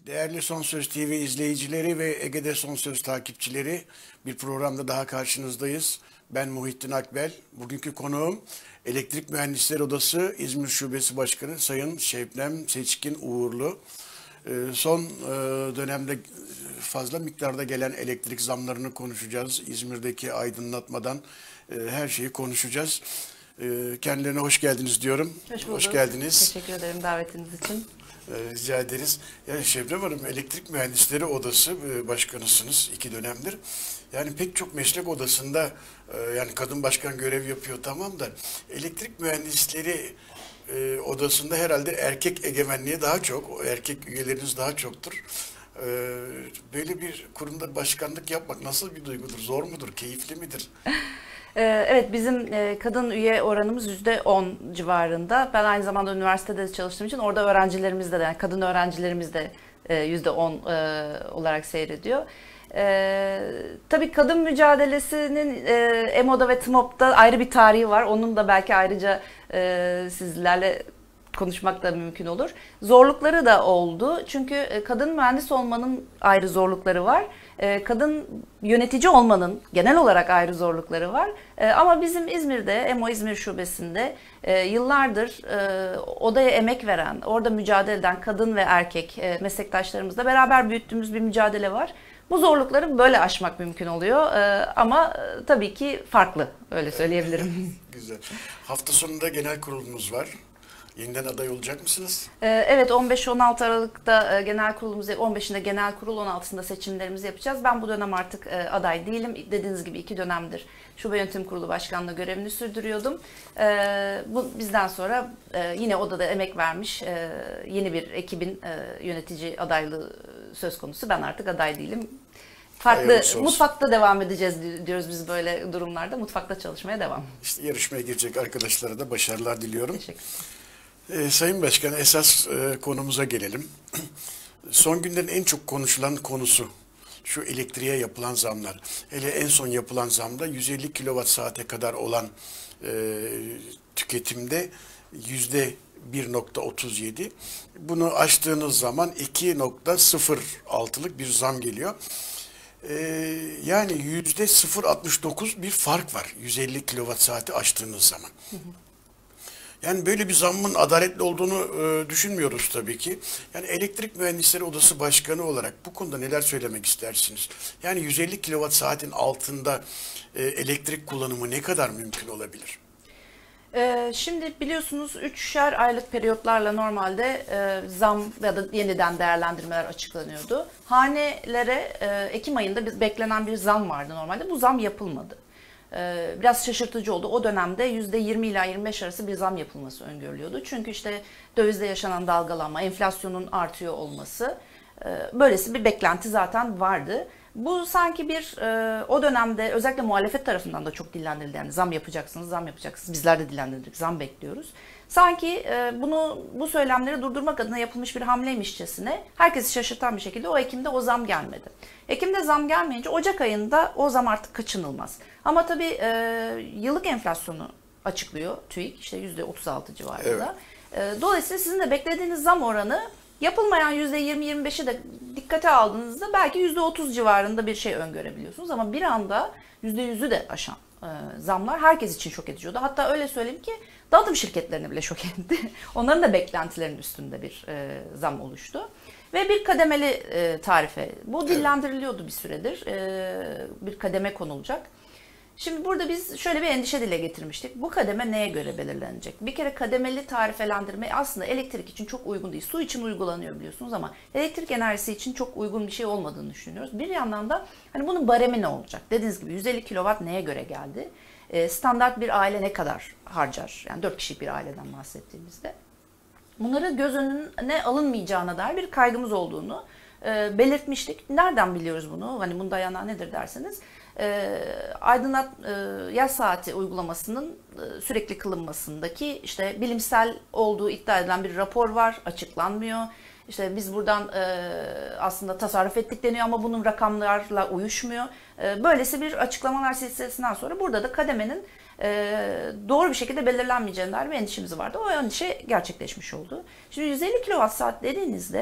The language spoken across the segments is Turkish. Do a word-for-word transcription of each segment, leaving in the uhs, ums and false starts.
Değerli Son Söz T V izleyicileri ve Ege'de Son Söz takipçileri, bir programda daha karşınızdayız. Ben Muhittin Akbel. Bugünkü konuğum Elektrik Mühendisleri Odası İzmir Şubesi Başkanı Sayın Şebnem Seçkin Uğurlu. Son dönemde fazla miktarda gelen elektrik zamlarını konuşacağız. İzmir'deki aydınlatmadan her şeyi konuşacağız. Kendilerine hoş geldiniz diyorum. Hoş bulduk. Hoş geldiniz. Teşekkür ederim davetiniz için. Rica ederiz. Yani Şebnem Hanım, Elektrik Mühendisleri Odası başkanısınız iki dönemdir. Yani pek çok meslek odasında yani kadın başkan görev yapıyor, tamam da elektrik mühendisleri odasında herhalde erkek egemenliği daha çok, erkek üyeleriniz daha çoktur. Böyle bir kurumda başkanlık yapmak nasıl bir duygudur? Zor mudur? Keyifli midir? Evet, bizim kadın üye oranımız yüzde on civarında. Ben aynı zamanda üniversitede çalıştığım için orada öğrencilerimiz de, yani kadın öğrencilerimiz de yüzde on olarak seyrediyor. Tabii kadın mücadelesinin EMO'da ve TMOB'da ayrı bir tarihi var. Onun da belki ayrıca sizlerle konuşmak da mümkün olur. Zorlukları da oldu. Çünkü kadın mühendis olmanın ayrı zorlukları var. Kadın yönetici olmanın genel olarak ayrı zorlukları var. Ama bizim İzmir'de, EMO İzmir Şubesi'nde yıllardır odaya emek veren, orada mücadele eden kadın ve erkek meslektaşlarımızla beraber büyüttüğümüz bir mücadele var. Bu zorlukları böyle aşmak mümkün oluyor. Ama tabii ki farklı, öyle söyleyebilirim. Güzel. Hafta sonunda genel kurulumuz var. Yeniden aday olacak mısınız? Evet, on beş on altı Aralık'ta genel kurulumuz, on beşinde genel kurul, on altısında seçimlerimizi yapacağız. Ben bu dönem artık aday değilim. Dediğiniz gibi iki dönemdir Şube Yönetim Kurulu Başkanlığı görevini sürdürüyordum. Bu bizden sonra yine odada emek vermiş yeni bir ekibin yönetici adaylığı söz konusu. Ben artık aday değilim. Farklı, mutfakta devam edeceğiz diyoruz biz böyle durumlarda. Mutfakta çalışmaya devam. İşte yarışmaya girecek arkadaşlara da başarılar diliyorum. Teşekkür ederim. Ee, Sayın Başkan, esas e, konumuza gelelim. Son günlerin en çok konuşulan konusu şu elektriğe yapılan zamlar. Hele en son yapılan zamda yüz elli kilowatt saate kadar olan e, tüketimde yüzde bir nokta otuz yedi. Bunu aştığınız zaman iki nokta sıfır altılık bir zam geliyor. Ee, yani yüzde sıfır nokta altmış dokuz bir fark var yüz elli kilowatt saati aştığınız zaman. Hı hı. Yani böyle bir zammın adaletli olduğunu e, düşünmüyoruz tabii ki. Yani Elektrik Mühendisleri Odası Başkanı olarak bu konuda neler söylemek istersiniz? Yani yüz elli kilowatt saatin altında e, elektrik kullanımı ne kadar mümkün olabilir? Şimdi biliyorsunuz üçer aylık periyotlarla normalde zam ya da yeniden değerlendirmeler açıklanıyordu. Hanelere Ekim ayında biz beklenen bir zam vardı normalde. Bu zam yapılmadı. Biraz şaşırtıcı oldu. O dönemde yüzde yirmi ila yirmi beş arası bir zam yapılması öngörülüyordu. Çünkü işte dövizde yaşanan dalgalanma, enflasyonun artıyor olması, böylesi bir beklenti zaten vardı. Bu sanki bir e, o dönemde özellikle muhalefet tarafından da çok dillendirildi. Yani zam yapacaksınız, zam yapacaksınız. Bizler de dillendirdik, zam bekliyoruz. Sanki e, bunu bu söylemleri durdurmak adına yapılmış bir hamleymişçesine herkesi şaşırtan bir şekilde o Ekim'de o zam gelmedi. Ekim'de zam gelmeyince Ocak ayında o zam artık kaçınılmaz. Ama tabii e, yıllık enflasyonu açıklıyor TÜİK, işte yüzde otuz altı civarında. Evet. E, dolayısıyla sizin de beklediğiniz zam oranı yapılmayan yüzde yirmi yirmi beşi de dikkate aldığınızda belki yüzde otuz civarında bir şey öngörebiliyorsunuz. Ama bir anda yüzde yüzü de aşan e, zamlar herkes için şok ediciyordu. Hatta öyle söyleyeyim ki dağıtım şirketlerini bile şok etti. Onların da beklentilerinin üstünde bir e, zam oluştu. Ve bir kademeli e, tarife. Bu dillendiriliyordu bir süredir. E, bir kademe konulacak. Şimdi burada biz şöyle bir endişe dile getirmiştik. Bu kademe neye göre belirlenecek? Bir kere kademeli tarifelendirme aslında elektrik için çok uygun değil. Su için uygulanıyor biliyorsunuz ama elektrik enerjisi için çok uygun bir şey olmadığını düşünüyoruz. Bir yandan da hani bunun baremi ne olacak? Dediğiniz gibi yüz elli kilowatt neye göre geldi? E, standart bir aile ne kadar harcar? Yani dört kişilik bir aileden bahsettiğimizde. Bunları göz önüne alınmayacağına dair bir kaygımız olduğunu e, belirtmiştik. Nereden biliyoruz bunu? Hani bunun dayanağı nedir derseniz? E, aydınlat e, yaz saati uygulamasının e, sürekli kılınmasındaki işte bilimsel olduğu iddia edilen bir rapor var, açıklanmıyor. İşte biz buradan e, aslında tasarruf ettik deniyor ama bunun rakamlarla uyuşmuyor. E, böylesi bir açıklamalar silsilesinden sonra burada da kademenin e, doğru bir şekilde belirlenmeyeceğine dair bir endişemiz vardı. O endişe gerçekleşmiş oldu. Şimdi yüz elli kilowatt saat dediğinizde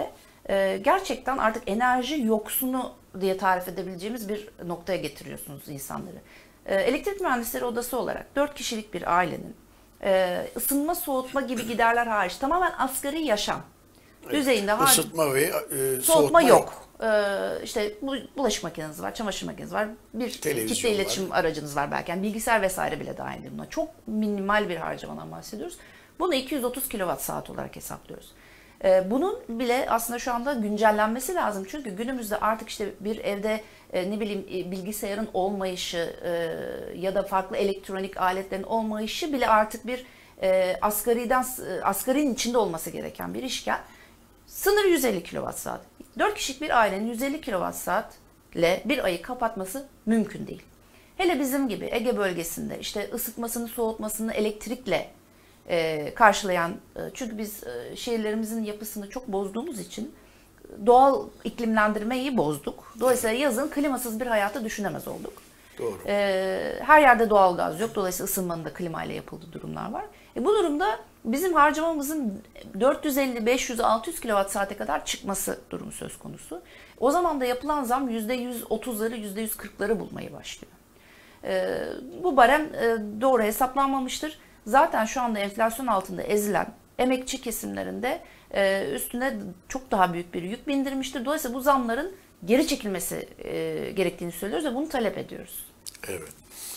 e, gerçekten artık enerji yoksunu diye tarif edebileceğimiz bir noktaya getiriyorsunuz insanları. E, elektrik mühendisleri odası olarak dört kişilik bir ailenin e, ısınma, soğutma gibi giderler hariç tamamen asgari yaşam düzeyinde evet. Isıtma ve e, soğutma, soğutma yok. yok. Ee, işte bu bulaşık makineniz var, çamaşır makineniz var, bir Televizyon kitle iletişim var. aracınız var belki. Yani bilgisayar vesaire bile dahil buna. Çok minimal bir harcamadan bahsediyoruz. Bunu iki yüz otuz kilowatt saat olarak hesaplıyoruz. Ee, bunun bile aslında şu anda güncellenmesi lazım. Çünkü günümüzde artık işte bir evde e, ne bileyim e, bilgisayarın olmayışı e, ya da farklı elektronik aletlerin olmayışı bile artık bir e, asgariden e, asgarinin içinde olması gereken bir işken. Sınır yüz elli kilowatt saat. dört kişilik bir ailenin yüz elli kilowatt saatle bir ayı kapatması mümkün değil. Hele bizim gibi Ege bölgesinde işte ısıtmasını, soğutmasını elektrikle e, karşılayan, e, çünkü biz e, şehirlerimizin yapısını çok bozduğumuz için doğal iklimlendirmeyi bozduk. Dolayısıyla yazın klimasız bir hayatı düşünemez olduk. Doğru. E, her yerde doğalgaz yok. Dolayısıyla ısınmanın da klimayla yapıldığı durumlar var. E, bu durumda bizim harcamamızın dört yüz elli, beş yüz, altı yüz kilowatt saate kadar çıkması durumu söz konusu. O zaman da yapılan zam yüzde yüz otuzları, yüzde yüz kırkları bulmayı başlıyor. E, bu barem e, doğru hesaplanmamıştır. Zaten şu anda enflasyon altında ezilen emekçi kesimlerinde e, üstüne çok daha büyük bir yük bindirmiştir. Dolayısıyla bu zamların geri çekilmesi e, gerektiğini söylüyoruz ve bunu talep ediyoruz. Evet.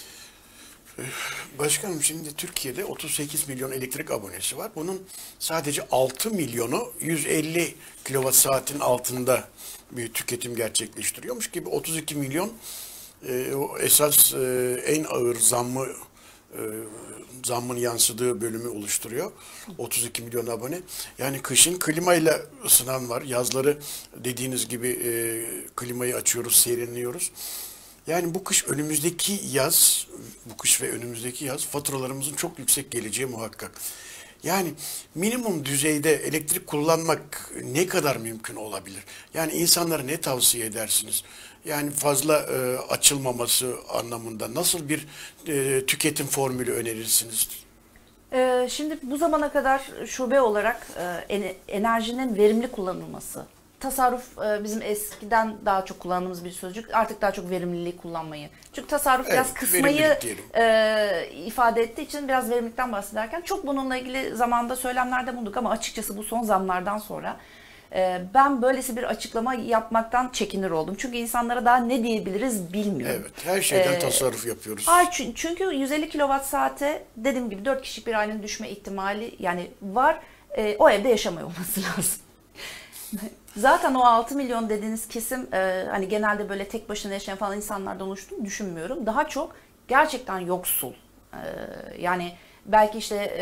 Başkanım, şimdi Türkiye'de otuz sekiz milyon elektrik abonesi var. Bunun sadece altı milyonu yüz elli kilowatt saatin altında bir tüketim gerçekleştiriyormuş gibi otuz iki milyon e, o esas e, en ağır zammı e, zammın yansıdığı bölümü oluşturuyor. otuz iki milyon abone. Yani kışın klimayla ısınan var. Yazları dediğiniz gibi e, klimayı açıyoruz, serinliyoruz. Yani bu kış, önümüzdeki yaz, bu kış ve önümüzdeki yaz faturalarımızın çok yüksek geleceği muhakkak. Yani minimum düzeyde elektrik kullanmak ne kadar mümkün olabilir? Yani insanlara ne tavsiye edersiniz? Yani fazla e, açılmaması anlamında nasıl bir e, tüketim formülü önerirsiniz? Ee, şimdi bu zamana kadar şube olarak e, enerjinin verimli kullanılması, tasarruf e, bizim eskiden daha çok kullandığımız bir sözcük, artık daha çok verimliliği kullanmayı. Çünkü tasarruf Evet, biraz kısmayı diyelim. e, ifade ettiği için biraz verimlilikten bahsederken çok bununla ilgili zamanda söylemlerde bulunduk ama açıkçası bu son zamlardan sonra e, ben böylesi bir açıklama yapmaktan çekinir oldum. Çünkü insanlara daha ne diyebiliriz bilmiyorum. Evet, her şeyden Ee, tasarruf yapıyoruz. Hayır, çünkü yüz elli kilowatt saate dediğim gibi dört kişilik bir ailenin düşme ihtimali yani var. E, o evde yaşamıyor olması lazım. Zaten o altı milyon dediğiniz kesim e, hani genelde böyle tek başına yaşayan falan insanlardan oluştuğunu düşünmüyorum. Daha çok gerçekten yoksul. E, yani belki işte e,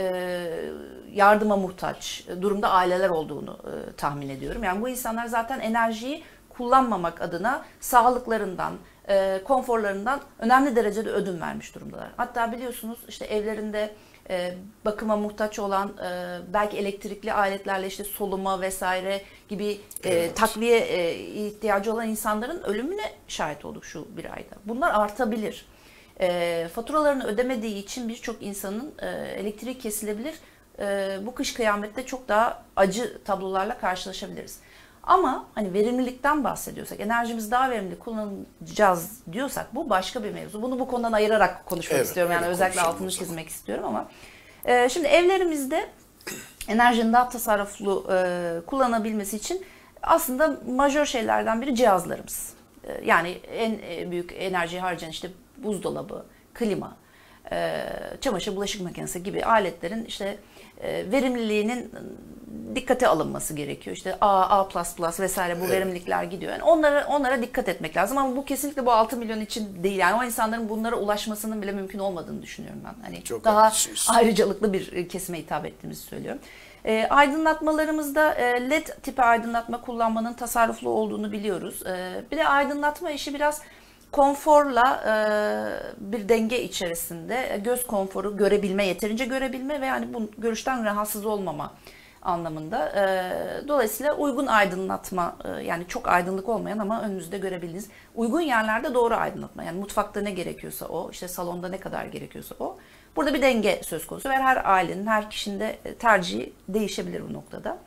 yardıma muhtaç durumda aileler olduğunu e, tahmin ediyorum. Yani bu insanlar zaten enerjiyi kullanmamak adına sağlıklarından, e, konforlarından önemli derecede ödün vermiş durumdalar. Hatta biliyorsunuz işte evlerinde e, bakıma muhtaç olan e, belki elektrikli aletlerle işte soluma vesaire gibi e, Evet. takviye e, ihtiyacı olan insanların ölümüne şahit olduk şu bir ayda. Bunlar artabilir. E, faturalarını ödemediği için birçok insanın e, elektriği kesilebilir. E, bu kış kıyamette çok daha acı tablolarla karşılaşabiliriz. Ama hani verimlilikten bahsediyorsak, enerjimizi daha verimli kullanacağız diyorsak bu başka bir mevzu. Bunu bu konudan ayırarak konuşmak Evet, istiyorum. Yani öyle özellikle konuşalım altını o zaman. çizmek istiyorum ama. E, şimdi evlerimizde enerjinin daha tasarruflu e, kullanabilmesi için aslında majör şeylerden biri cihazlarımız. E, yani en e, büyük enerji harcayan işte buzdolabı, klima, e, çamaşır, bulaşık makinesi gibi aletlerin işte e, verimliliğinin dikkate alınması gerekiyor. İşte A, A plus plus vesaire bu Evet. verimlilikler gidiyor. Yani onlara onlara dikkat etmek lazım ama bu kesinlikle bu altı milyon için değil. Yani o insanların bunlara ulaşmasının bile mümkün olmadığını düşünüyorum ben. Hani Çok daha haklısınız. ayrıcalıklı bir kesime hitap ettiğimizi söylüyorum. E, aydınlatmalarımızda e, led tipi aydınlatma kullanmanın tasarruflu olduğunu biliyoruz. E, bir de aydınlatma işi biraz konforla e, bir denge içerisinde göz konforu görebilme, yeterince görebilme ve yani bu görüşten rahatsız olmama anlamında. E, dolayısıyla uygun aydınlatma e, yani çok aydınlık olmayan ama önünüzde görebildiğiniz uygun yerlerde doğru aydınlatma. Yani mutfakta ne gerekiyorsa o, işte salonda ne kadar gerekiyorsa o. Burada bir denge söz konusu ve her ailenin, her kişinin de tercihi değişebilir bu noktada.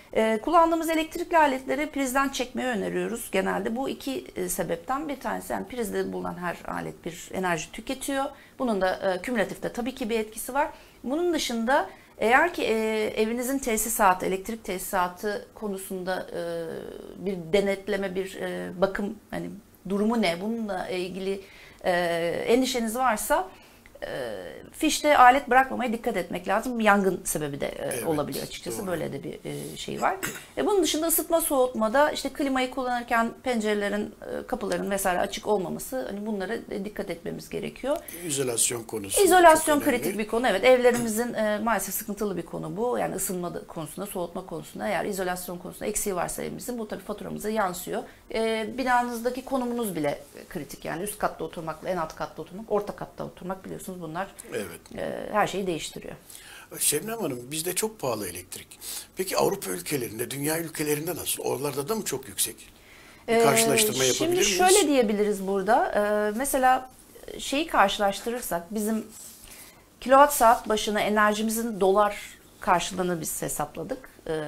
E, kullandığımız elektrikli aletleri prizden çekmeyi öneriyoruz genelde. Bu iki e, sebepten bir tanesi, yani prizde bulunan her alet bir enerji tüketiyor. Bunun da e, kümülatifte tabii ki bir etkisi var. Bunun dışında eğer ki e, evinizin tesisatı, elektrik tesisatı konusunda e, bir denetleme, bir e, bakım, hani durumu ne, bununla ilgili e, endişeniz varsa e, fişte alet bırakmamaya dikkat etmek lazım. Yangın sebebi de e, Evet, olabiliyor açıkçası. doğru. Böyle de bir e, şey var. E, bunun dışında ısıtma soğutmada işte klimayı kullanırken pencerelerin, e, kapıların vesaire açık olmaması, hani bunlara dikkat etmemiz gerekiyor. İzolasyon konusu. İzolasyon çok önemli. kritik bir konu. Evet, evlerimizin e, maalesef sıkıntılı bir konu bu. Yani ısınma konusunda, soğutma konusunda, eğer izolasyon konusunda eksiği varsa evimizin, bu tabii faturamıza yansıyor. E, binanızdaki konumunuz bile kritik. Yani üst katta oturmakla en alt katta oturmak, orta katta oturmak, biliyorsunuz bunlar Evet. e, her şeyi değiştiriyor. Şebnem Hanım, bizde çok pahalı elektrik. Peki Avrupa ülkelerinde, dünya ülkelerinde nasıl? Oralarda da mı çok yüksek? Bir Ee, karşılaştırma yapabilir Şimdi miyiz? şöyle diyebiliriz burada. Ee, mesela şeyi karşılaştırırsak, bizim kilowatt saat başına enerjimizin dolar karşılığını biz hesapladık. Ee,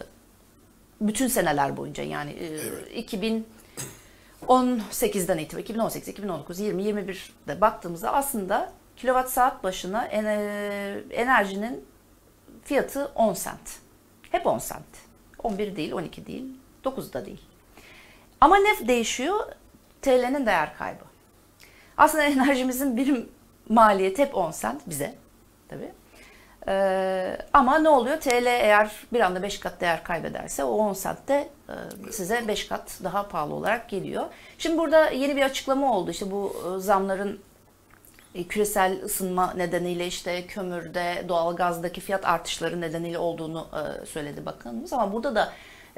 bütün seneler boyunca, yani e, Evet. iki bin on sekizden itibaren iki bin on sekiz, iki bin on dokuz, yirmi, yirmi birde baktığımızda aslında kilowatt saat başına enerjinin fiyatı on sent. Hep on sent. on bir değil, on iki değil, dokuz da değil. Ama ne değişiyor? T L'nin değer kaybı. Aslında enerjimizin birim maliyeti hep on sent bize. Tabii. Ee, ama ne oluyor? T L eğer bir anda beş kat değer kaybederse, o on sent de e, size beş kat daha pahalı olarak geliyor. Şimdi burada yeni bir açıklama oldu. İşte bu e, zamların e, küresel ısınma nedeniyle, işte kömürde, doğalgazdaki fiyat artışları nedeniyle olduğunu e, söyledi bakanımız. Ama burada da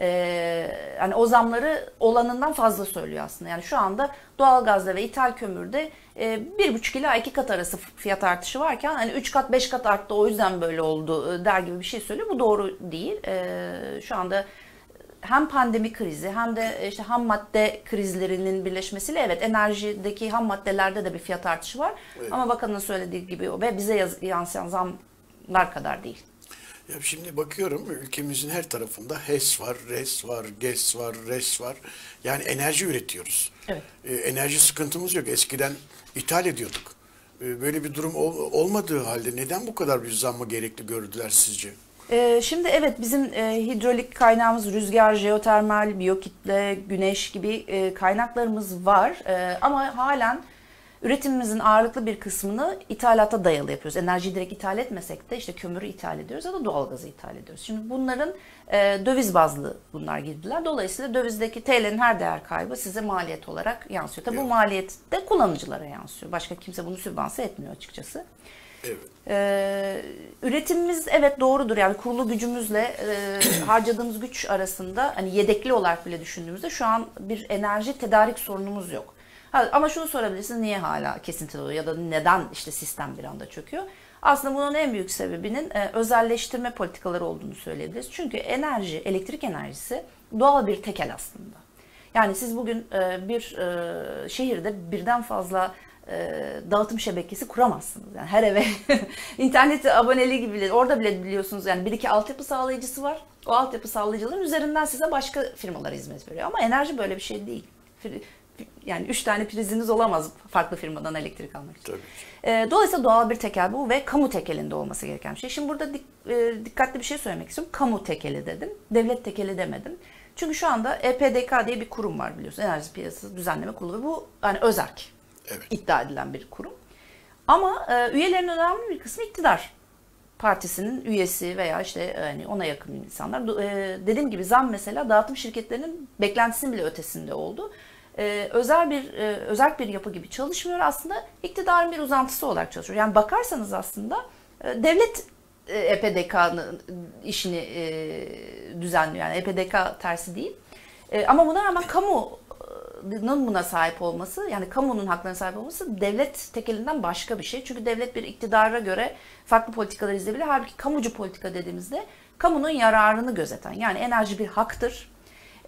Ee, yani o zamları olanından fazla söylüyor aslında. Yani şu anda doğalgazda ve ithal kömürde e, bir buçuk ila iki kat arası fiyat artışı varken, hani üç kat beş kat arttı, o yüzden böyle oldu der gibi bir şey söylüyor. Bu doğru değil. Ee, şu anda hem pandemi krizi hem de işte ham madde krizlerinin birleşmesiyle, evet, enerjideki ham maddelerde de bir fiyat artışı var. Evet. Ama bakanın söylediği gibi ve bize yansıyan zamlar kadar değil. Ya şimdi bakıyorum, ülkemizin her tarafında HES var, RES var, GES var, RES var. Yani enerji üretiyoruz. Evet. Ee, enerji sıkıntımız yok. Eskiden ithal ediyorduk. Ee, böyle bir durum ol, olmadığı halde neden bu kadar bir zammı gerekli gördüler sizce? Ee, şimdi evet, bizim e, hidrolik kaynağımız, rüzgar, jeotermal, biyokitle, güneş gibi e, kaynaklarımız var. E, ama halen üretimimizin ağırlıklı bir kısmını ithalata dayalı yapıyoruz. Enerjiyi direkt ithal etmesek de işte kömürü ithal ediyoruz ya da doğalgazı ithal ediyoruz. Şimdi bunların e, döviz bazlı bunlar girdiler. Dolayısıyla dövizdeki T L'nin her değer kaybı size maliyet olarak yansıyor. Tabii evet. Bu maliyet de kullanıcılara yansıyor. Başka kimse bunu sübvanse etmiyor açıkçası. Evet. Ee, üretimimiz evet doğrudur, yani kurulu gücümüzle e, harcadığımız güç arasında, hani yedekli olarak bile düşündüğümüzde şu an bir enerji tedarik sorunumuz yok. Ha, ama şunu sorabilirsiniz, niye hala kesintili oluyor ya da neden işte sistem bir anda çöküyor? Aslında bunun en büyük sebebinin e, özelleştirme politikaları olduğunu söyleyebiliriz. Çünkü enerji, elektrik enerjisi doğal bir tekel aslında. Yani siz bugün e, bir e, şehirde birden fazla e, dağıtım şebekesi kuramazsınız. Yani her eve internet aboneliği gibi, orada bile biliyorsunuz yani bir iki altyapı sağlayıcısı var. O altyapı sağlayıcıların üzerinden size başka firmalar hizmet veriyor. Ama enerji böyle bir şey değil. Yani üç tane priziniz olamaz farklı firmadan elektrik almak için. Tabii. Dolayısıyla doğal bir tekel bu ve kamu tekelinde olması gereken bir şey. Şimdi burada dik, dikkatli bir şey söylemek istiyorum. Kamu tekeli dedim, devlet tekeli demedim. Çünkü şu anda E P D K diye bir kurum var, biliyorsunuz. Enerji Piyasası Düzenleme Kurulu ve bu yani özerk, evet, iddia edilen bir kurum. Ama e, üyelerinin önemli bir kısmı iktidar partisinin üyesi veya işte yani ona yakın insanlar. E, dediğim gibi zam mesela dağıtım şirketlerinin beklentisinin bile ötesinde oldu. Ee, özel bir e, özel bir yapı gibi çalışmıyor, aslında iktidarın bir uzantısı olarak çalışıyor. Yani bakarsanız aslında e, devlet e, E P D K'nın işini e, düzenliyor. Yani E P D K tersi değil. E, ama buna rağmen kamunun buna sahip olması, yani kamunun haklarına sahip olması devlet tekelinden başka bir şey. Çünkü devlet bir iktidara göre farklı politikalar izleyebilir. Halbuki kamucu politika dediğimizde kamunun yararını gözeten, yani enerji bir haktır.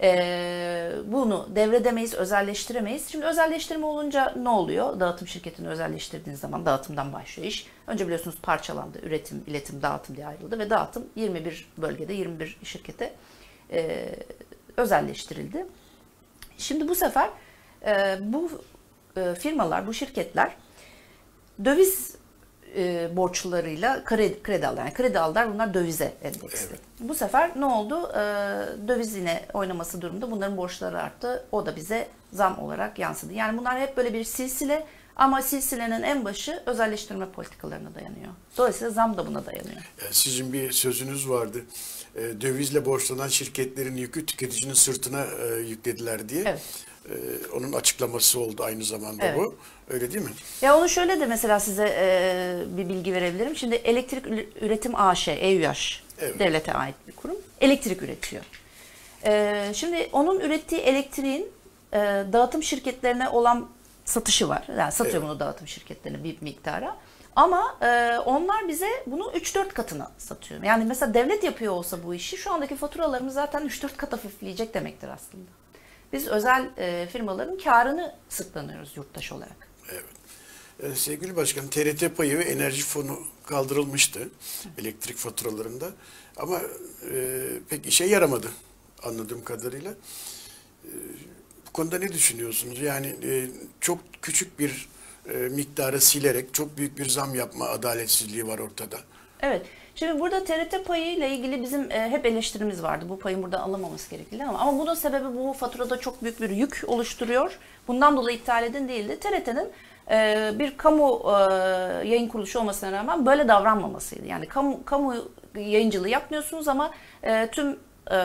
Ee, bunu devredemeyiz, özelleştiremeyiz. Şimdi özelleştirme olunca ne oluyor? Dağıtım şirketini özelleştirdiğiniz zaman dağıtımdan başlıyor iş. Önce biliyorsunuz parçalandı. Üretim, iletim, dağıtım diye ayrıldı ve dağıtım yirmi bir bölgede, yirmi bir şirkete e, özelleştirildi. Şimdi bu sefer e, bu e, firmalar, bu şirketler döviz e, borçlarıyla kredi, kredi aldılar. Yani kredi aldılar, bunlar dövize endeksli. Evet. Bu sefer ne oldu? E, döviz yine oynaması durumunda bunların borçları arttı. O da bize zam olarak yansıdı. Yani bunlar hep böyle bir silsile ama silsilenin en başı özelleştirme politikalarına dayanıyor. Dolayısıyla zam da buna dayanıyor. Sizin bir sözünüz vardı. Dövizle borçlanan şirketlerin yükü tüketicinin sırtına yüklediler diye. Evet. Onun açıklaması oldu aynı zamanda evet. bu. Öyle değil mi? Ya onu şöyle de mesela size e, bir bilgi verebilirim. Şimdi Elektrik Üretim A Ş, EÜAŞ, evet. devlete ait bir kurum. Elektrik üretiyor. E, şimdi onun ürettiği elektriğin e, dağıtım şirketlerine olan satışı var. Yani satıyor evet. bunu dağıtım şirketlerine bir miktara. Ama e, onlar bize bunu üç dört katına satıyor. Yani mesela devlet yapıyor olsa bu işi şu andaki faturalarımız zaten üç dört kat hafifleyecek demektir aslında. Biz özel e, firmaların karını sırtlanıyoruz yurttaş olarak. Evet. Ee, sevgili Başkan, T R T payı ve enerji fonu kaldırılmıştı Hı. elektrik faturalarında. Ama e, pek işe yaramadı anladığım kadarıyla. E, bu konuda ne düşünüyorsunuz? Yani e, çok küçük bir e, miktarı silerek çok büyük bir zam yapma adaletsizliği var ortada. Evet. Şimdi burada T R T payı ile ilgili bizim e, hep eleştirimiz vardı. Bu payın burada alınmaması gerektiği ama ama bunun sebebi bu faturada çok büyük bir yük oluşturuyor. Bundan dolayı iptal edin değildi. T R T'nin e, bir kamu e, yayın kuruluşu olmasına rağmen böyle davranmamasıydı. Yani kamu kamu yayıncılığı yapmıyorsunuz ama e, tüm e,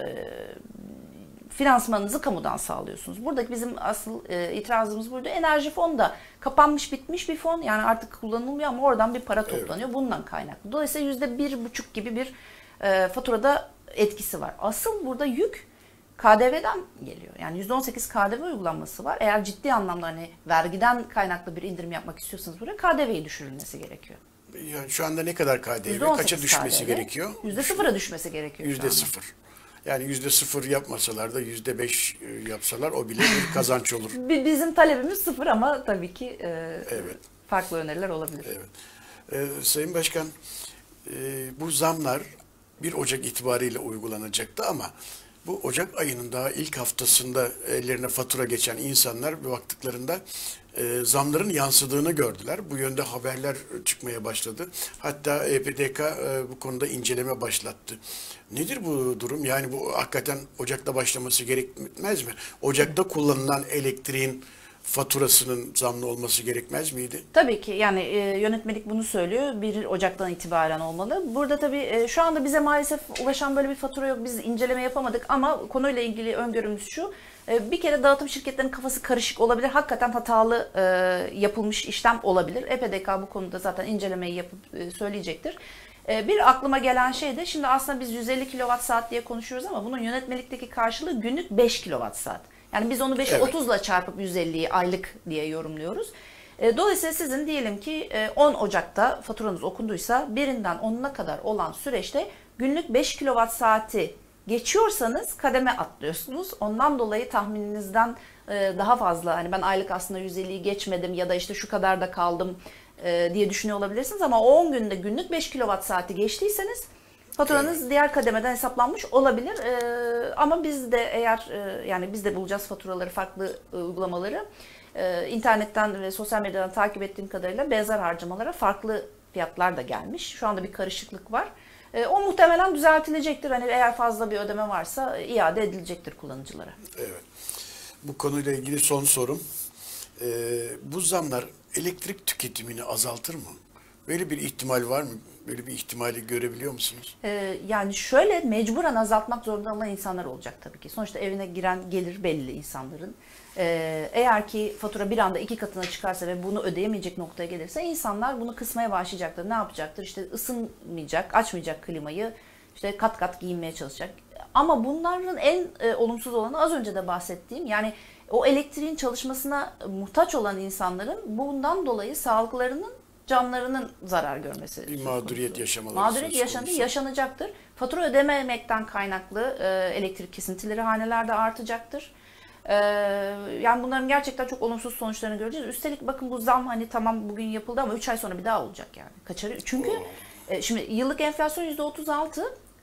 finansmanınızı kamudan sağlıyorsunuz. Buradaki bizim asıl e, itirazımız burada. Enerji fonu da kapanmış bitmiş bir fon. Yani artık kullanılmıyor ama oradan bir para toplanıyor. Evet. Bundan kaynaklı. Dolayısıyla yüzde bir buçuk gibi bir e, faturada etkisi var. Asıl burada yük K D V'den geliyor. Yani yüzde on sekiz K D V uygulanması var. Eğer ciddi anlamda hani vergiden kaynaklı bir indirim yapmak istiyorsanız buraya K D V'yi düşürülmesi gerekiyor. Yani şu anda ne kadar K D V? Kaça düşmesi K D V, gerekiyor? Yüzde sıfıra düşmesi gerekiyor. Yüzde sıfır. Yani yüzde sıfır yapmasalar da yüzde beş yapsalar o bile bir kazanç olur. Bizim talebimiz sıfır ama tabii ki e, evet. farklı öneriler olabilir. Evet. Ee, Sayın Başkan, e, bu zamlar bir Ocak itibariyle uygulanacaktı ama bu Ocak ayının daha ilk haftasında ellerine fatura geçen insanlar bir baktıklarında e, zamların yansıdığını gördüler. Bu yönde haberler çıkmaya başladı. Hatta E P D K e, bu konuda inceleme başlattı. Nedir bu durum? Yani bu hakikaten Ocak'ta başlaması gerekmez mi? Ocak'ta kullanılan elektriğin faturasının zamlı olması gerekmez miydi? Tabii ki yani e, yönetmelik bunu söylüyor. bir Ocak'tan itibaren olmalı. Burada tabii e, şu anda bize maalesef ulaşan böyle bir fatura yok. Biz inceleme yapamadık ama konuyla ilgili öngörümüz şu. E, bir kere dağıtım şirketlerinin kafası karışık olabilir. Hakikaten hatalı e, yapılmış işlem olabilir. E P D K bu konuda zaten incelemeyi yapıp e, söyleyecektir. E, bir aklıma gelen şey de şimdi aslında biz yüz elli kilowatt saat diye konuşuyoruz ama bunun yönetmelikteki karşılığı günlük beş kilowatt saat. Yani biz onu beşe evet. otuzla çarpıp yüz elliyi aylık diye yorumluyoruz. Dolayısıyla sizin diyelim ki on Ocak'ta faturanız okunduysa birinden onuna kadar olan süreçte günlük beş kilowatt saati geçiyorsanız kademe atlıyorsunuz. Ondan dolayı tahmininizden daha fazla hani ben aylık aslında yüz elliyi geçmedim ya da işte şu kadar da kaldım diye düşünüyor olabilirsiniz ama o on günde günlük beş kilowatt saati geçtiyseniz faturanız evet. diğer kademeden hesaplanmış olabilir ee, ama biz de eğer e, yani biz de bulacağız faturaları farklı e, uygulamaları e, internetten ve sosyal medyadan takip ettiğim kadarıyla benzer harcamalara farklı fiyatlar da gelmiş. Şu anda bir karışıklık var. E, o muhtemelen düzeltilecektir. Hani eğer fazla bir ödeme varsa e, iade edilecektir kullanıcılara. Evet. Bu konuyla ilgili son sorum. E, bu zamlar elektrik tüketimini azaltır mı? Böyle bir ihtimal var mı? Böyle bir ihtimali görebiliyor musunuz? Ee, yani şöyle mecburen azaltmak zorunda olan insanlar olacak tabii ki. Sonuçta evine giren gelir belli insanların. Ee, eğer ki fatura bir anda iki katına çıkarsa ve bunu ödeyemeyecek noktaya gelirse insanlar bunu kısmaya başlayacaktır. Ne yapacaktır? İşte ısınmayacak, açmayacak klimayı, işte kat kat giyinmeye çalışacak. Ama bunların en e, olumsuz olanı az önce de bahsettiğim yani o elektriğin çalışmasına muhtaç olan insanların bundan dolayı sağlıklarının canlarının zarar görmesi. Bir mağduriyet yaşamaları. Mağduriyet yaşandı, yaşanacaktır. Fatura ödememekten kaynaklı e, elektrik kesintileri hanelerde artacaktır. E, yani bunların gerçekten çok olumsuz sonuçlarını göreceğiz. Üstelik bakın bu zam hani tamam bugün yapıldı ama üç ay sonra bir daha olacak yani. Kaçarı. Çünkü e, şimdi yıllık enflasyon yüzde otuz altı,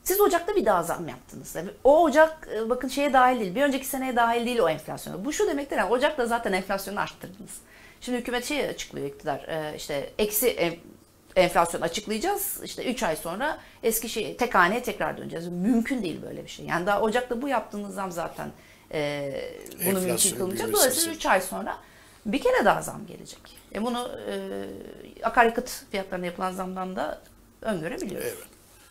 Siz Ocak'ta bir daha zam yaptınız. O Ocak bakın şeye dahil değil. Bir önceki seneye dahil değil o enflasyona. Bu şu demektir yani Ocak'ta zaten enflasyonu arttırdınız. Şimdi hükümet şey açıklıyor iktidar. işte eksi enflasyon açıklayacağız. İşte üç ay sonra eski şey tek haneye tekrar döneceğiz. Mümkün değil böyle bir şey. Yani daha Ocak'ta bu yaptığınız zam zaten e, bunu enflasyon mümkün kılmayacak. Dolayısıyla üç ay sonra bir kere daha zam gelecek. E bunu e, akaryakıt fiyatlarına yapılan zamdan da öngörebiliyoruz. Evet.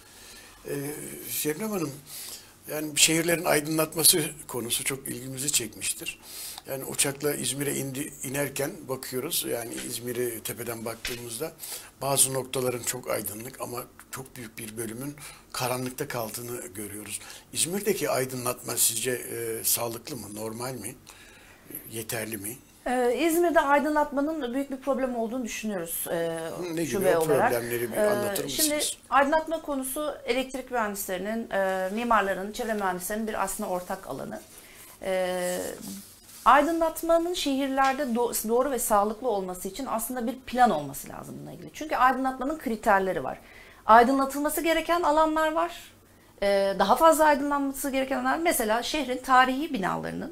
Ee, Şebnem Hanım, yani şehirlerin aydınlatması konusu çok ilgimizi çekmiştir. Yani uçakla İzmir'e indi, inerken bakıyoruz, yani İzmir'e tepeden baktığımızda bazı noktaların çok aydınlık ama çok büyük bir bölümün karanlıkta kaldığını görüyoruz. İzmir'deki aydınlatma sizce e, sağlıklı mı, normal mi, yeterli mi? Ee, İzmir'de aydınlatmanın büyük bir problem olduğunu düşünüyoruz. E, ne gibi o problemleri bir anlatır mısınız? Şimdi aydınlatma konusu elektrik mühendislerinin, e, mimarların, çevre mühendislerinin bir aslında ortak alanı. E, aydınlatmanın şehirlerde do- doğru ve sağlıklı olması için aslında bir plan olması lazım bununla ilgili. Çünkü aydınlatmanın kriterleri var. Aydınlatılması gereken alanlar var. E, daha fazla aydınlanması gereken alanlar, mesela şehrin tarihi binalarının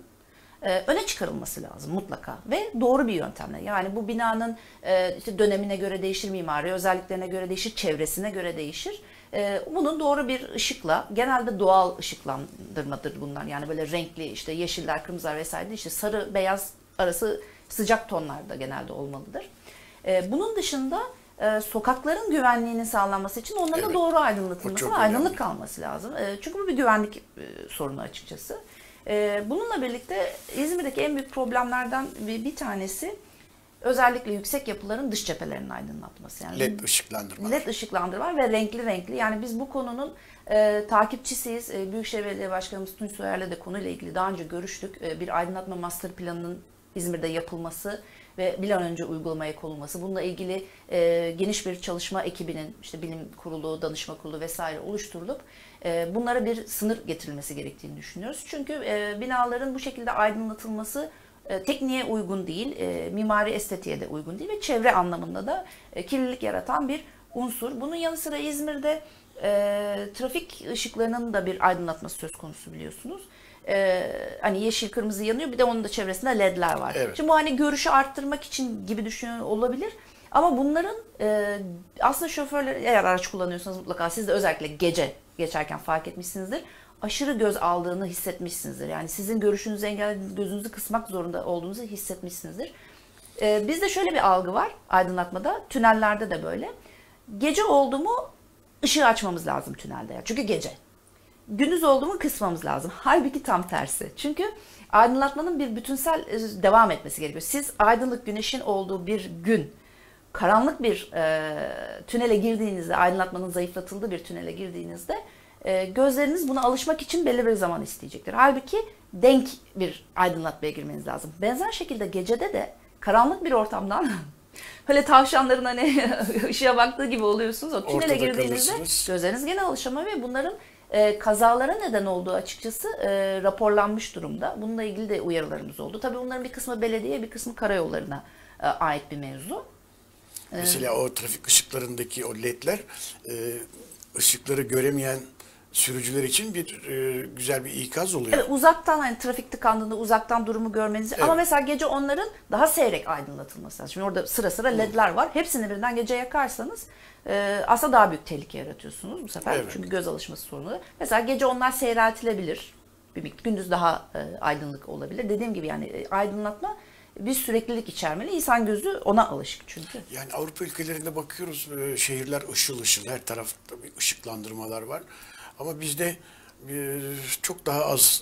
öne çıkarılması lazım mutlaka ve doğru bir yöntemle. Yani bu binanın işte dönemine göre değişir, mimari özelliklerine göre değişir, çevresine göre değişir. Bunun doğru bir ışıkla, genelde doğal ışıklandırmadır bunlar. Yani böyle renkli işte yeşiller, kırmızılar vesaire değil, işte sarı, beyaz arası sıcak tonlarda genelde olmalıdır. Bunun dışında sokakların güvenliğinin sağlanması için onların evet, doğru aydınlatılması ve aydınlık kalması lazım. Çünkü bu bir güvenlik sorunu açıkçası. Bununla birlikte İzmir'deki en büyük problemlerden bir tanesi özellikle yüksek yapıların dış cephelerinin aydınlatması. Yani led ışıklandırma. led ışıklandırma ve renkli renkli. Yani biz bu konunun e, takipçisiyiz. E, Büyükşehir Belediye Başkanımız Tunç Soyer'le de konuyla ilgili daha önce görüştük. E, bir aydınlatma master planının İzmir'de yapılması ve bir an önce uygulamaya konulması. Bununla ilgili e, geniş bir çalışma ekibinin, işte bilim kurulu, danışma kurulu vesaire oluşturulup e, bunlara bir sınır getirilmesi gerektiğini düşünüyoruz. Çünkü e, binaların bu şekilde aydınlatılması e, tekniğe uygun değil, e, mimari estetiğe de uygun değil ve çevre anlamında da e, kirlilik yaratan bir unsur. Bunun yanı sıra İzmir'de e, trafik ışıklarının da bir aydınlatması söz konusu biliyorsunuz. Ee, hani yeşil kırmızı yanıyor, bir de onun da çevresinde ledler var. Evet. Şimdi bu hani görüşü arttırmak için gibi düşünüyor olabilir ama bunların e, aslında şoförler, eğer araç kullanıyorsanız mutlaka siz de özellikle gece geçerken fark etmişsinizdir. Aşırı göz aldığını hissetmişsinizdir. Yani sizin görüşünüzü engellediğiniz, gözünüzü kısmak zorunda olduğunuzu hissetmişsinizdir. Ee, bizde şöyle bir algı var aydınlatmada, tünellerde de böyle. Gece oldu mu ışığı açmamız lazım tünelde. Yani. Çünkü gece. Gündüz oldu mu kısmamız lazım. Halbuki tam tersi. Çünkü aydınlatmanın bir bütünsel devam etmesi gerekiyor. Siz aydınlık güneşin olduğu bir gün, karanlık bir e, tünele girdiğinizde, aydınlatmanın zayıflatıldığı bir tünele girdiğinizde e, gözleriniz buna alışmak için belli bir zaman isteyecektir. Halbuki denk bir aydınlatmaya girmeniz lazım. Benzer şekilde gecede de karanlık bir ortamdan böyle tavşanların hani ışığa baktığı gibi oluyorsunuz. O tünele ortada girdiğinizde kalırsınız. Gözleriniz gene alışamıyor ve bunların E, kazalara neden olduğu açıkçası e, raporlanmış durumda. Bununla ilgili de uyarılarımız oldu. Tabii bunların bir kısmı belediyeye, bir kısmı karayollarına e, ait bir mevzu. Mesela o trafik ışıklarındaki o ledler e, ışıkları göremeyen sürücüler için bir e, güzel bir ikaz oluyor. Evet, uzaktan hani trafik tıkandığında uzaktan durumu görmenizi, evet. Ama mesela gece onların daha seyrek aydınlatılması lazım. Şimdi orada sıra sıra ledler var. Hepsini birden gece yakarsanız e, aslında daha büyük tehlike yaratıyorsunuz bu sefer. Evet. Çünkü göz alışması sorunu. Mesela gece onlar seyreltilebilir. Gündüz daha e, aydınlık olabilir. Dediğim gibi yani e, aydınlatma bir süreklilik içermeli. İnsan gözü ona alışık çünkü. Yani Avrupa ülkelerinde bakıyoruz, e, şehirler ışıl ışıl, her tarafta bir ışıklandırmalar var. Ama bizde e, çok daha az,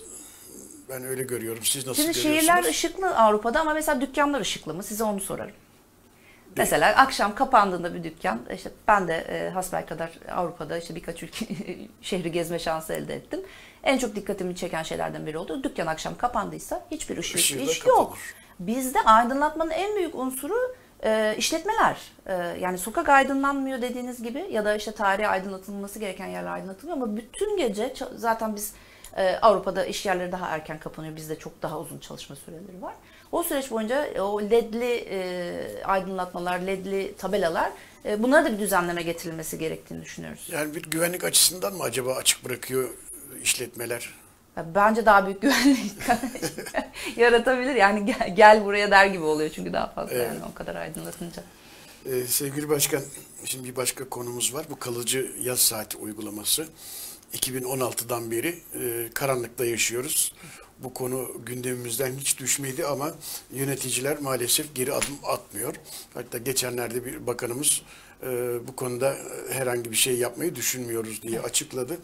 ben öyle görüyorum. Siz nasıl Şimdi görüyorsunuz? Şehirler ışıklı Avrupa'da ama mesela dükkanlar ışıklı mı? Size onu sorarım. Değil. Mesela akşam kapandığında bir dükkan, işte ben de e, hasbelkader Avrupa'da işte birkaç ülke şehri gezme şansı elde ettim. En çok dikkatimi çeken şeylerden biri oldu. Dükkan akşam kapandıysa hiçbir ışık hiç yok. Bizde aydınlatmanın en büyük unsuru e, işletmeler. E, yani sokak aydınlanmıyor dediğiniz gibi ya da işte tarihi aydınlatılması gereken yerler aydınlatılmıyor ama bütün gece zaten biz Ee, Avrupa'da iş yerleri daha erken kapanıyor. Bizde çok daha uzun çalışma süreleri var. O süreç boyunca o ledli e, aydınlatmalar, ledli tabelalar, e, bunlara da bir düzenleme getirilmesi gerektiğini düşünüyoruz. Yani bir güvenlik açısından mı acaba açık bırakıyor işletmeler? Bence daha büyük güvenlik yaratabilir. Yani gel, gel buraya der gibi oluyor çünkü daha fazla evet. Yani o kadar aydınlatınca. Ee, sevgili Başkan, şimdi bir başka konumuz var. Bu kalıcı yaz saati uygulaması. iki bin on altıdan beri e, karanlıkta yaşıyoruz. Bu konu gündemimizden hiç düşmedi ama yöneticiler maalesef geri adım atmıyor. Hatta geçenlerde bir bakanımız e, bu konuda herhangi bir şey yapmayı düşünmüyoruz diye açıkladı.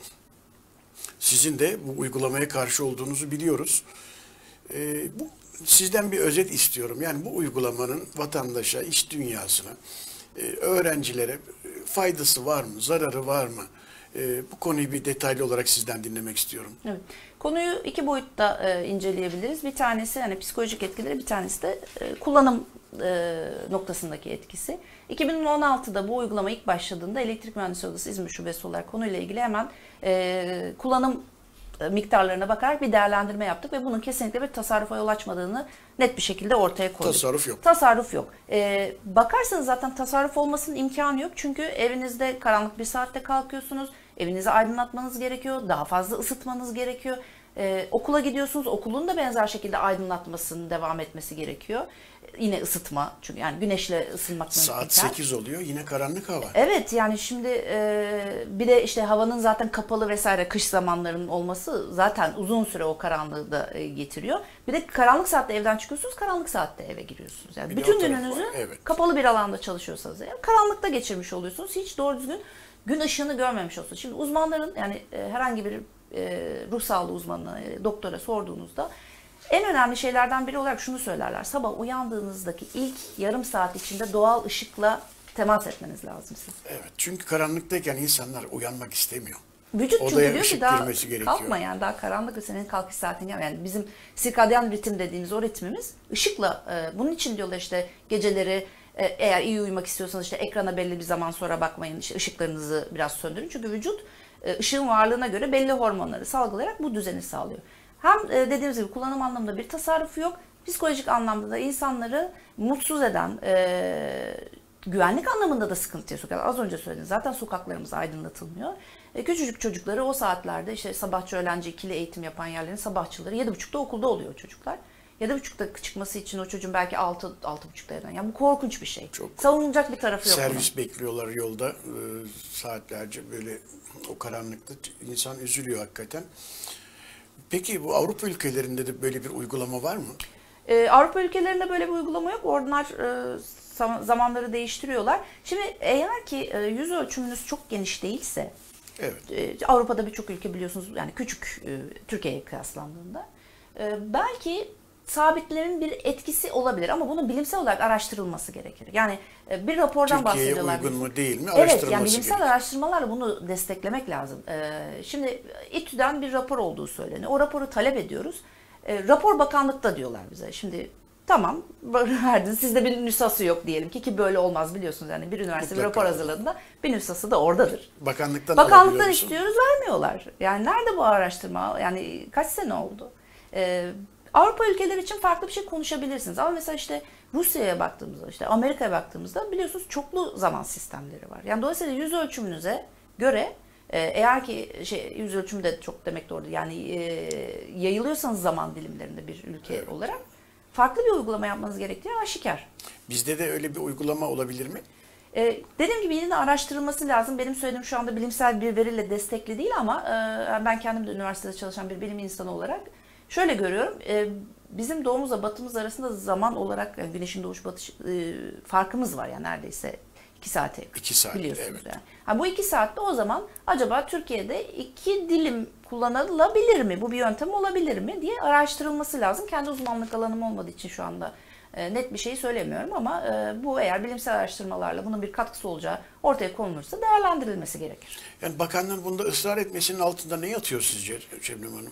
Sizin de bu uygulamaya karşı olduğunuzu biliyoruz. E, bu sizden bir özet istiyorum. Yani bu uygulamanın vatandaşa, iş dünyasına, e, öğrencilere faydası var mı, zararı var mı? E, bu konuyu bir detaylı olarak sizden dinlemek istiyorum. Evet. Konuyu iki boyutta e, inceleyebiliriz. Bir tanesi yani psikolojik etkileri, bir tanesi de e, kullanım e, noktasındaki etkisi. iki bin on altıda bu uygulama ilk başladığında Elektrik Mühendisleri Odası İzmir Şubesi olarak konuyla ilgili hemen e, kullanım miktarlarına bakarak bir değerlendirme yaptık ve bunun kesinlikle bir tasarrufa yol açmadığını net bir şekilde ortaya koyduk. Tasarruf yok. Tasarruf yok. Ee, bakarsanız zaten tasarruf olmasının imkanı yok. Çünkü evinizde karanlık bir saatte kalkıyorsunuz. Evinizi aydınlatmanız gerekiyor. Daha fazla ısıtmanız gerekiyor. Ee, okula gidiyorsunuz. Okulun da benzer şekilde aydınlatmasının devam etmesi gerekiyor. Yine ısıtma. Çünkü yani güneşle ısınmak mümkün. Saat sekiz oluyor. Yine karanlık hava. Evet yani şimdi e, bir de işte havanın zaten kapalı vesaire kış zamanlarının olması zaten uzun süre o karanlığı da e, getiriyor. Bir de karanlık saatte evden çıkıyorsunuz, karanlık saatte eve giriyorsunuz. Yani bir bütün gününüzü evet. kapalı bir alanda çalışıyorsanız eğer karanlıkta geçirmiş oluyorsunuz. Hiç doğru düzgün gün ışığını görmemiş olsunuz. Şimdi uzmanların yani e, herhangi bir e, ruh sağlığı uzmanına, e, doktora sorduğunuzda en önemli şeylerden biri olarak şunu söylerler. Sabah uyandığınızdaki ilk yarım saat içinde doğal ışıkla temas etmeniz lazım siz. Evet. Çünkü karanlıktayken insanlar uyanmak istemiyor. Vücut çünkü diyor ki daha kalkma yani daha karanlık ve senin kalkış saatin yani bizim sirkadyen ritim dediğimiz o ritmimiz ışıkla e, bunun için diyorlar işte geceleri e, eğer iyi uyumak istiyorsanız işte ekrana belli bir zaman sonra bakmayın işte ışıklarınızı biraz söndürün çünkü vücut e, ışığın varlığına göre belli hormonları salgılayarak bu düzeni sağlıyor. Hem dediğimiz gibi kullanım anlamında bir tasarrufu yok, psikolojik anlamda da insanları mutsuz eden, e, güvenlik anlamında da sıkıntıya sokuyor. Az önce söyledim zaten sokaklarımız aydınlatılmıyor. E, küçücük çocukları o saatlerde işte sabahçı öğlenci ikili eğitim yapan yerlerin sabahçıları yedi buçukta okulda oluyor çocuklar. yedi buçukta çıkması için o çocuğun belki altı altı buçukta evden. Yani bu korkunç bir şey. Çok savunulacak bir tarafı yok. Servis bunun. Bekliyorlar yolda e, saatlerce böyle o karanlıkta insan üzülüyor hakikaten. Peki bu Avrupa ülkelerinde de böyle bir uygulama var mı? Ee, Avrupa ülkelerinde böyle bir uygulama yok. Onlar e, zamanları değiştiriyorlar. Şimdi eğer ki e, yüz ölçümünüz çok geniş değilse, evet. e, Avrupa'da birçok ülke biliyorsunuz yani küçük e, Türkiye'ye kıyaslandığında, e, belki sabitlerin bir etkisi olabilir ama bunun bilimsel olarak araştırılması gerekir. Yani e, bir rapordan Türkiye'ye bahsediyorlar. Türkiye'ye uygun mu değil mi? Evet yani bilimsel gerekir. Araştırmalarla bunu desteklemek lazım. E, şimdi İTÜ'den bir rapor olduğu söyleniyor. O raporu talep ediyoruz. E, rapor bakanlıkta diyorlar bize. Şimdi tamam verdiniz sizde bir nüshası yok diyelim ki ki böyle olmaz biliyorsunuz yani bir üniversite mutlaka bir rapor hazırladığında bir nüshası da oradadır. Bakanlıktan Bakanlıktan istiyoruz vermiyorlar. Yani nerede bu araştırma? Yani kaç sene oldu? E, Avrupa ülkeleri için farklı bir şey konuşabilirsiniz. Ama mesela işte Rusya'ya baktığımızda, işte Amerika'ya baktığımızda biliyorsunuz çoklu zaman sistemleri var. Yani dolayısıyla yüz ölçümünüze göre eğer ki şey yüz ölçümü de çok demek doğru değil. Yani e, yayılıyorsanız zaman dilimlerinde bir ülke evet. olarak farklı bir uygulama yapmanız gerektiği aşikar. Bizde de öyle bir uygulama olabilir mi? Ee, dediğim gibi yine de araştırılması lazım. Benim söylediğim şu anda bilimsel bir veriyle destekli değil ama e, ben kendim de üniversitede çalışan bir bilim insanı olarak şöyle görüyorum, e, bizim doğumuzla batımız arasında zaman olarak yani güneşin doğuş batış e, farkımız var yani neredeyse iki saate iki saat, biliyorsunuz evet. yani. Ha, bu iki saatte o zaman acaba Türkiye'de iki dilim kullanılabilir mi? Bu bir yöntem olabilir mi diye araştırılması lazım. Kendi uzmanlık alanım olmadığı için şu anda e, net bir şey söylemiyorum ama e, bu eğer bilimsel araştırmalarla bunun bir katkısı olacağı ortaya konulursa değerlendirilmesi gerekir. Yani bakanlığın bunda ısrar etmesinin altında ne yatıyor sizce Şebnem Hanım?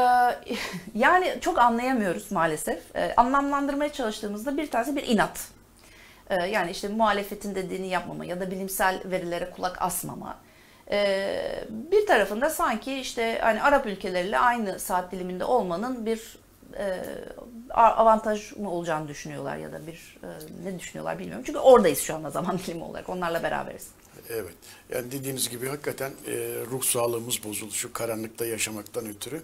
Yani çok anlayamıyoruz maalesef. Anlamlandırmaya çalıştığımızda bir tanesi bir inat. Yani işte muhalefetin dediğini yapmama ya da bilimsel verilere kulak asmama. Ee, bir tarafında sanki işte hani Arap ülkeleriyle aynı saat diliminde olmanın bir e, avantaj mı olacağını düşünüyorlar ya da bir e, ne düşünüyorlar bilmiyorum. Çünkü oradayız şu anda zaman dilimi olarak. Onlarla beraberiz. Evet. Yani dediğiniz gibi hakikaten e, ruh sağlığımız bozuldu şu karanlıkta yaşamaktan ötürü.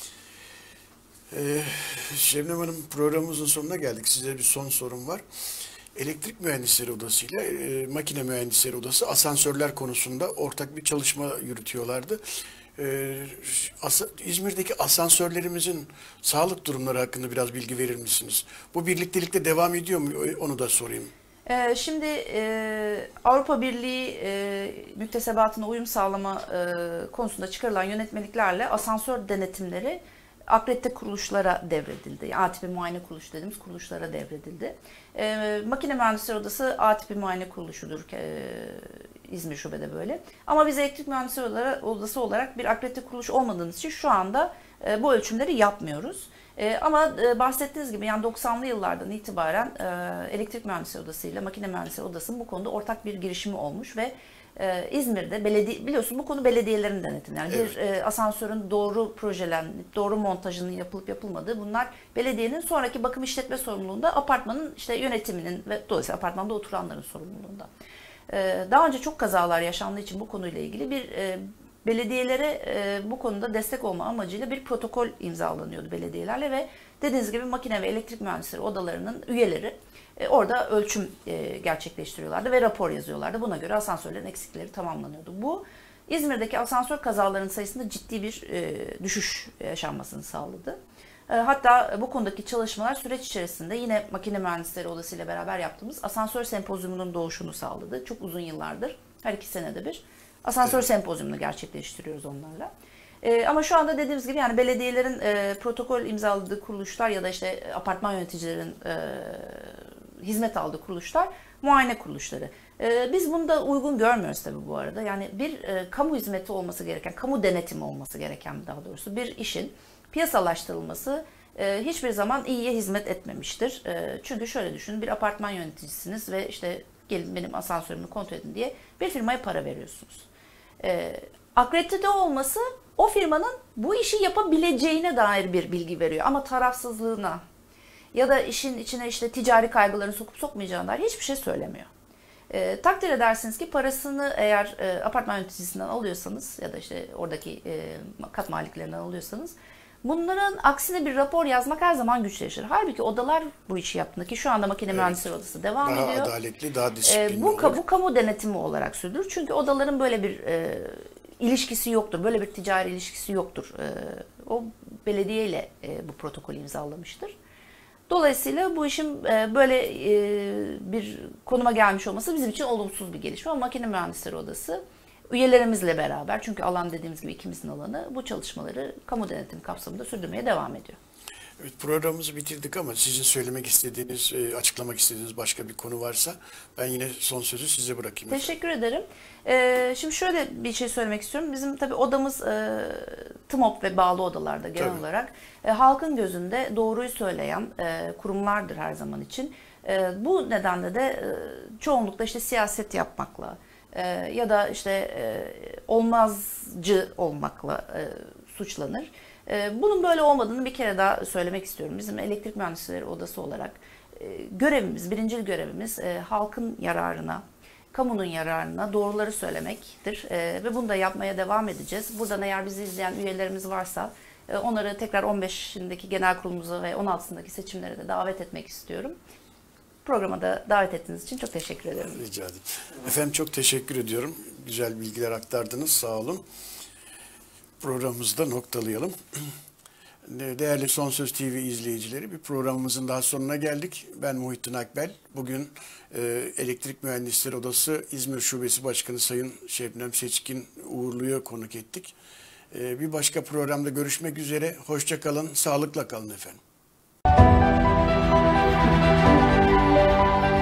E, Şebnem Hanım, programımızın sonuna geldik. Size bir son sorum var. Elektrik Mühendisleri Odası ile e, Makine Mühendisleri Odası asansörler konusunda ortak bir çalışma yürütüyorlardı. E, asa, İzmir'deki asansörlerimizin sağlık durumları hakkında biraz bilgi verir misiniz? Bu birliktelikte devam ediyor mu? Onu da sorayım. Ee, şimdi e, Avrupa Birliği e, müktesebatına uyum sağlama e, konusunda çıkarılan yönetmeliklerle asansör denetimleri akredite kuruluşlara devredildi. Yani A tipi muayene kuruluşu dediğimiz kuruluşlara devredildi. E, Makine Mühendisleri Odası A tipi muayene kuruluşudur. E, İzmir Şube'de böyle. Ama biz Elektrik Mühendisleri Odası olarak bir akredite kuruluş olmadığımız için şu anda e, bu ölçümleri yapmıyoruz. E, ama e, bahsettiğiniz gibi yani doksanlı yıllardan itibaren e, Elektrik Mühendisleri Odası ile Makine Mühendisleri Odası'nın bu konuda ortak bir girişimi olmuş ve e, İzmir'de belediye, biliyorsun bu konu belediyelerin denetimi. Yani evet. Bir e, asansörün doğru projelenip doğru montajının yapılıp yapılmadığı, bunlar belediyenin sonraki bakım işletme sorumluluğunda, apartmanın işte yönetiminin ve dolayısıyla apartmanda oturanların sorumluluğunda. E, daha önce çok kazalar yaşandığı için bu konuyla ilgili bir e, belediyelere e, bu konuda destek olma amacıyla bir protokol imzalanıyordu belediyelerle ve dediğiniz gibi makine ve elektrik mühendisleri odalarının üyeleri e, orada ölçüm e, gerçekleştiriyorlardı ve rapor yazıyorlardı. Buna göre asansörlerin eksikleri tamamlanıyordu. Bu İzmir'deki asansör kazalarının sayısında ciddi bir e, düşüş yaşanmasını sağladı. E, hatta bu konudaki çalışmalar süreç içerisinde yine Makine Mühendisleri Odası ile beraber yaptığımız asansör sempozyumunun doğuşunu sağladı. Çok uzun yıllardır, her iki senede bir asansör evet. sempozyumunu gerçekleştiriyoruz onlarla. Ee, ama şu anda dediğimiz gibi yani belediyelerin e, protokol imzaladığı kuruluşlar ya da işte apartman yöneticilerin e, hizmet aldığı kuruluşlar muayene kuruluşları. E, biz bunu da uygun görmüyoruz tabii bu arada. Yani bir e, kamu hizmeti olması gereken, kamu denetimi olması gereken daha doğrusu bir işin piyasalaştırılması e, hiçbir zaman iyiye hizmet etmemiştir. E, çünkü şöyle düşünün, bir apartman yöneticisiniz ve işte gelin benim asansörümü kontrol edin diye bir firmaya para veriyorsunuz. E, akredite olması o firmanın bu işi yapabileceğine dair bir bilgi veriyor. Ama tarafsızlığına ya da işin içine işte ticari kaygılarını sokup sokmayacağına dair hiçbir şey söylemiyor. E, takdir edersiniz ki parasını eğer e, apartman yöneticisinden alıyorsanız ya da işte oradaki e, kat maliklerinden alıyorsanız bunların aksine bir rapor yazmak her zaman güçleşir. Halbuki odalar bu işi yaptığında ki şu anda Makine evet. Mühendisleri Odası devam daha ediyor. Daha adaletli, daha disiplinli e, bu, olur. Bu kamu denetimi olarak sürdürür. Çünkü odaların böyle bir e, ilişkisi yoktur. Böyle bir ticari ilişkisi yoktur. E, o belediye ile e, bu protokolü imzalamıştır. Dolayısıyla bu işin e, böyle e, bir konuma gelmiş olması bizim için olumsuz bir gelişme. Ama Makine Mühendisleri Odası üyelerimizle beraber, çünkü alan dediğimiz gibi ikimizin alanı, bu çalışmaları kamu denetim kapsamında sürdürmeye devam ediyor. Evet, programımızı bitirdik ama sizin söylemek istediğiniz, açıklamak istediğiniz başka bir konu varsa ben yine son sözü size bırakayım. Teşekkür efendim. ederim. Ee, şimdi şöyle bir şey söylemek istiyorum. Bizim tabii odamız e, TMOP ve bağlı odalarda genel tabii. olarak e, halkın gözünde doğruyu söyleyen e, kurumlardır her zaman için. E, bu nedenle de e, çoğunlukla işte siyaset yapmakla e, ya da işte e, olmazcı olmakla e, suçlanır. Bunun böyle olmadığını bir kere daha söylemek istiyorum. Bizim Elektrik Mühendisleri Odası olarak görevimiz, birincil görevimiz halkın yararına, kamunun yararına doğruları söylemektir. Ve bunu da yapmaya devam edeceğiz. Buradan eğer bizi izleyen üyelerimiz varsa onları tekrar on beşindeki genel kurulumuza ve on altısındaki seçimlere de davet etmek istiyorum. Programa da davet ettiğiniz için çok teşekkür ederim. Rica ederim. Efendim çok teşekkür ediyorum. Güzel bilgiler aktardınız. Sağ olun. Programımızı da noktalayalım. Değerli Son Söz T V izleyicileri, bir programımızın daha sonuna geldik. Ben Muhittin Akbel. Bugün e, Elektrik Mühendisleri Odası İzmir Şubesi Başkanı Sayın Şebnem Seçkin Uğurlu'ya konuk ettik. E, bir başka programda görüşmek üzere. Hoşça kalın, sağlıkla kalın efendim.